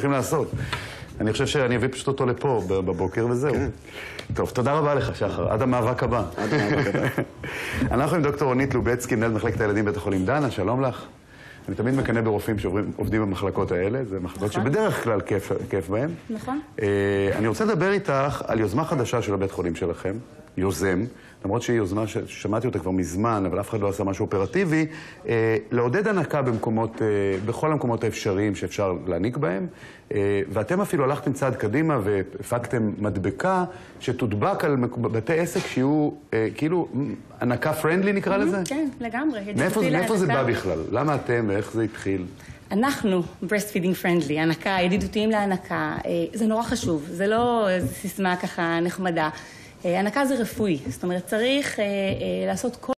צריכים לעשות. אני חושב שאני אביא פשוט אותו לפה בבוקר וזהו. טוב, תודה רבה לך, שחר. עד המאבק הבא. עד המאבק הבא. אנחנו עם דוקטור רונית לובצקי, מנהלת מחלקת הילדים בבית החולים דנה, שלום לך. אני תמיד מקנא ברופאים שעובדים במחלקות האלה, זה מחלקות שבדרך כלל כיף בהם. נכון. אני רוצה לדבר איתך על יוזמה חדשה של הבית חולים שלכם, יוזם, למרות שהיא יוזמה ששמעתי אותה כבר מזמן, אבל אף אחד לא עשה משהו אופרטיבי, לעודד הנקה בכל המקומות האפשריים שאפשר להעניק בהם, ואתם אפילו הלכתם צעד קדימה והפקתם מדבקה שתודבק על בתי עסק שיהיו כאילו הנקה פרנדלי נקרא לזה? כן, לגמרי. מאיפה זה בא בכלל? למה אתם ואיך זה התחיל? אנחנו breastfeeding friendly, הנקה, ידידותיים להנקה, זה נורא חשוב, זה לא סיסמה ככה נחמדה. הנקה זה רפואי, זאת אומרת צריך לעשות כל